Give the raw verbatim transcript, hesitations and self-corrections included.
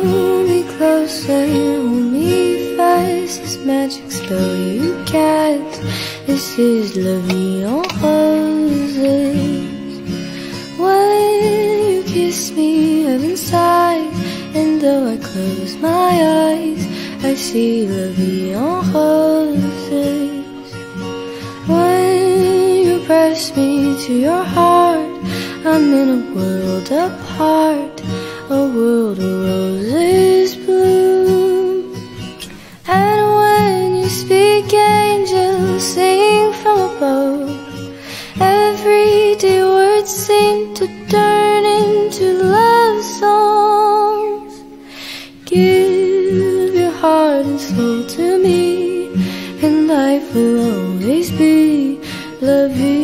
Hold me closer, hold me fast. This magic spell you cast. This is La Vie en Roses. When you kiss me, heaven sighs, and though I close my eyes, I see La Vie en Roses. When you press me to your heart, I'm in a world apart, a world where roses bloom. And when you speak, angels sing from above. Everyday words seem to turn into love songs. Give your heart and soul to me, and life will always be La Vie